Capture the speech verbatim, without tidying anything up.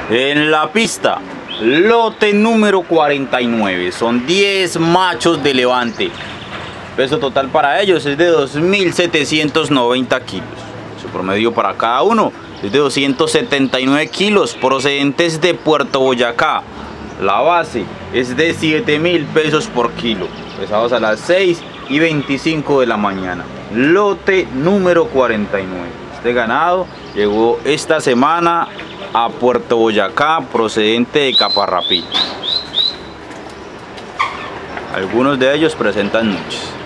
En la pista, lote número cuarenta y nueve, son diez machos de levante. Peso total para ellos es de dos mil setecientos noventa kilos. Su promedio para cada uno es de doscientos setenta y nueve kilos, procedentes de Puerto Boyacá. La base es de siete mil pesos por kilo, pesados a las seis y veinticinco de la mañana. Lote número cuarenta y nueve. Este ganado llegó esta semana a Puerto Boyacá, procedente de Caparrapí. Algunos de ellos presentan noches.